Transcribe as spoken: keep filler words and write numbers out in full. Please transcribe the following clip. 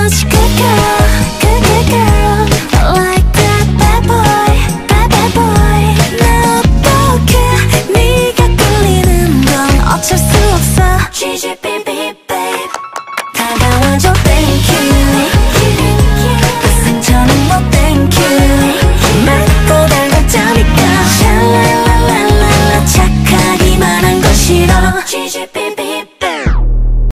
much good girl, good good girl, like that bad boy, bad bad boy. 나 어떡해 네가 끌리는 건 어쩔 수 없어. 지지비비 babe 다가와줘 babe.